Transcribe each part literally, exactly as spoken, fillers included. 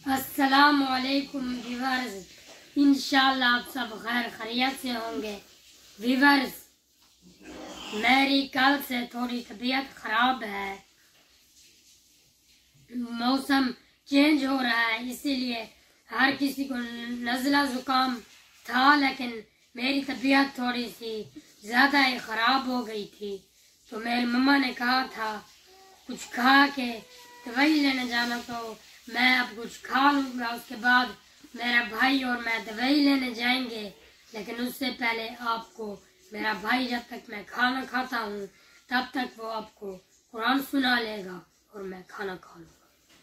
अस्सलामु अलैकुम व्यूअर्स, इंशाअल्लाह आप सब खैर खैरियत से होंगे। व्यूअर्स, मेरी कल से थोड़ी तबीयत खराब है, मौसम चेंज हो रहा है, इसीलिए हर किसी को नज़ला ज़ुकाम था, लेकिन मेरी तबीयत थोड़ी सी ज़्यादा ही ख़राब हो गई थी। तो मेरी मम्मा ने कहा था कुछ खा के दवाई लेने जाना, तो मैं अब कुछ खा लूँगा, उसके बाद मेरा भाई और मैं दवाई लेने जाएंगे। लेकिन उससे पहले आपको मेरा भाई, जब तक मैं खाना खाता हूँ तब तक वो आपको कुरान सुना लेगा और मैं खाना खा लूँगा।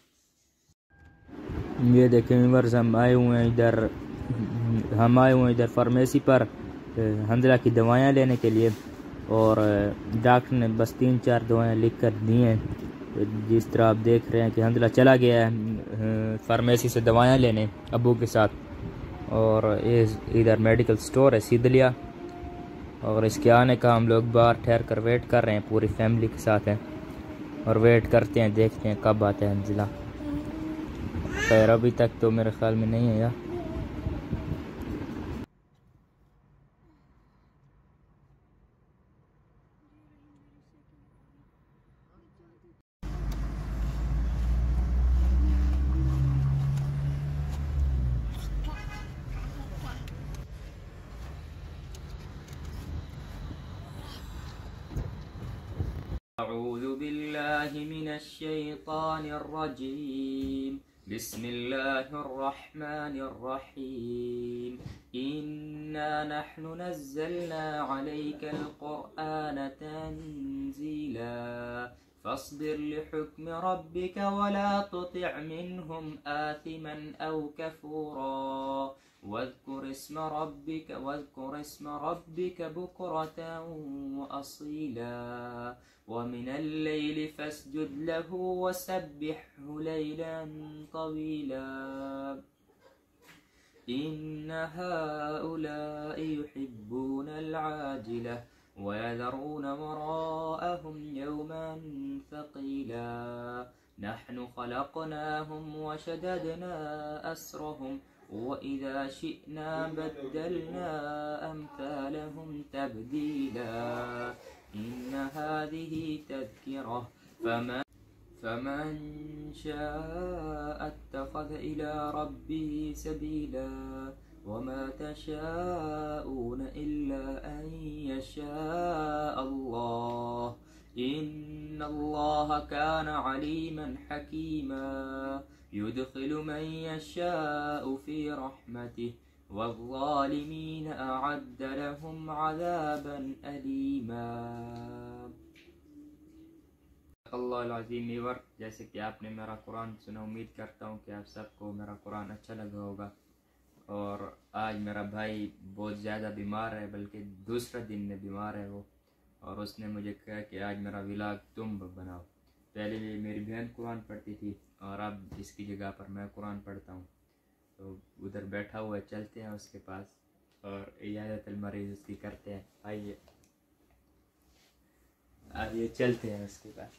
ये देखें व्यूअर्स, हम आए हुए हैं इधर हम आए हुए हैं इधर फार्मेसी पर हंजला की दवाएं लेने के लिए, और डॉक्टर ने बस तीन चार दवाएं लिख कर दी हैं। जिस तरह आप देख रहे हैं कि हंजला चला गया है फार्मेसी से दवाएं लेने अबू के साथ, और ये इधर मेडिकल स्टोर है सीधलिया, और इसके आने का हम लोग बाहर ठहर कर वेट कर रहे हैं, पूरी फैमिली के साथ हैं और वेट करते हैं, देखते हैं कब आता है हंजला। खैर अभी तक तो मेरे ख्याल में नहीं है यार। أعوذ بالله من الشيطان الرجيم بسم الله الرحمن الرحيم إنا نحن نزلنا عليك القرآن تنزيلا فاصبر لحكم ربك ولا تطع منهم آثما أو كفورا واذكر اسم ربك واذكر اسم ربك بكرة وأصيلا ومن الليل فاسجد له وسبحه ليلا طويلا إن هؤلاء يحبون العاجلة ويذرون وراءهم يوما ثقيلا نحن خلقناهم وشددنا أسرهم وإذا شئنا بدلنا أمثالهم تبديلا إن هذه تذكرة فمن فمن شاء اتخذ إلى ربه سبيلا وما تشاءون إلا أن يشاء الله إن الله كان عليما حكيما يدخل من يشاء في رحمته والظالمين أعد لهم عذابا أलीमा। अज़ीम व्यूअर, जैसे कि आपने मेरा कुरान सुना, उम्मीद करता हूँ कि आप सबको मेरा कुरान अच्छा लगा होगा। और आज मेरा भाई बहुत ज़्यादा बीमार है, बल्कि दूसरा दिन में बीमार है वो, और उसने मुझे कहा कि आज मेरा व्लॉग तुम बनाओ। पहले मेरी बहन कुरान पढ़ती थी और अब इसकी जगह पर मैं कुरान पढ़ता हूँ। तो उधर बैठा हुआ है, चलते हैं उसके पास और इयादतुल मरीज़ उसकी करते हैं। आइए आइए चलते हैं उसके पास।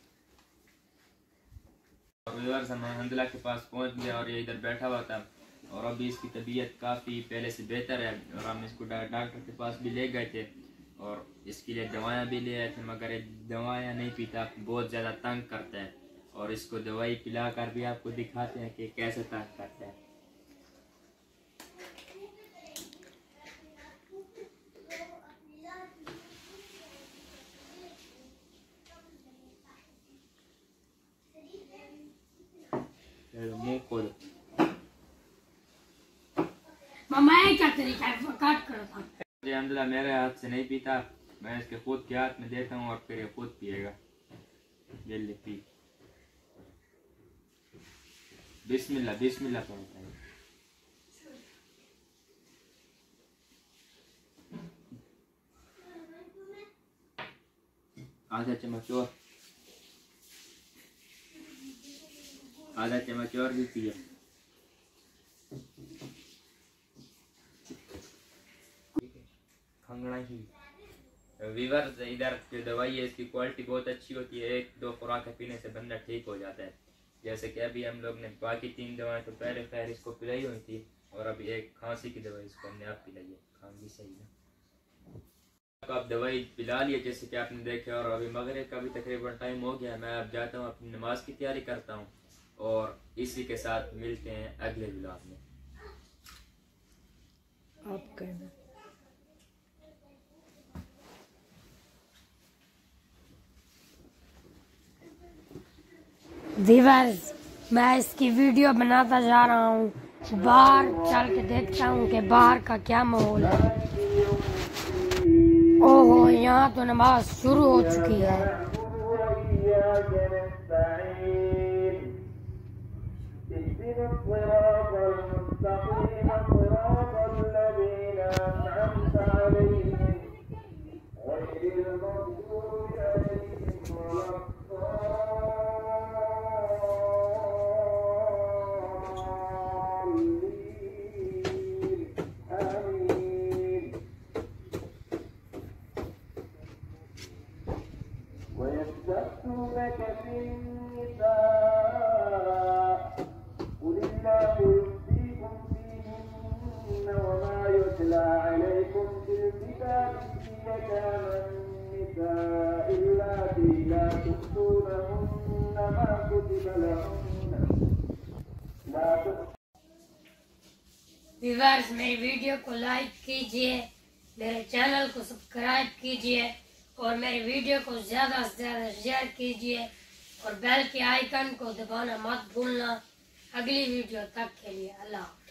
और व्यूअर्स, हम हंजला के पास पहुंच गए और ये इधर बैठा हुआ था, और अभी इसकी तबीयत काफ़ी पहले से बेहतर है, और हम इसको डॉक्टर के पास भी ले गए थे और इसके लिए दवाएं भी ले आए थे, मगर ये दवाएं नहीं पीता, बहुत ज़्यादा तंग करता है। और इसको दवाई पिला कर भी आपको दिखाते हैं कि कैसे तंग करता है। मुंह खोलो। मम्मा ये क्या तरीका है, काट कर था। ये हंजला मेरे हाथ से नहीं पीता, मैं इसके खुद के हाथ में देता हूँ और फिर ये खुद पिएगा। ये ले पी। बिस्मिल्लाह बिस्मिल्लाह पढ़ता है। आधा चम्मच और आधा चम्मच और भी पिए। खंगना ही वीवर्स, इधर जो दवाई है इसकी क्वालिटी बहुत अच्छी होती है, एक दो खुराक पीने से बंदा ठीक हो जाता है। जैसे कि अभी हम लोग ने बाकी तीन दवाएं तो पहले खैर इसको पिलाई हुई थी, और अभी एक खांसी की दवाई इसको हमने अब पिलाई है। खांसी सही है, आप दवाई पिला लिया जैसे कि आपने देखा, और अभी मगरिब का भी तकरीबन टाइम हो गया। मैं अब जाता हूँ, अपनी नमाज की तैयारी करता हूँ, और इसी के साथ मिलते हैं अगले व्लॉग में। आप कहना व्यूअर्स, मैं इसकी वीडियो बनाता जा रहा हूँ, बाहर चल के देखता हूँ कि बाहर का क्या माहौल है। ओहो, यहाँ तो नमाज शुरू हो चुकी है। ويستفتونك في النساء قل الله يفتيكم فيهن وما يتلى عليكم في الكتاب في يتامى النساء اللاتي لا تؤتونهن ما كتب لهن لا تؤتونهن। व्यूअर्स, मेरी वीडियो को लाइक कीजिए, मेरे चैनल को सब्सक्राइब कीजिए, और मेरी वीडियो को ज़्यादा से ज़्यादा शेयर कीजिए, और बेल के आइकन को दबाना मत भूलना। अगली वीडियो तक के लिए अल्लाह।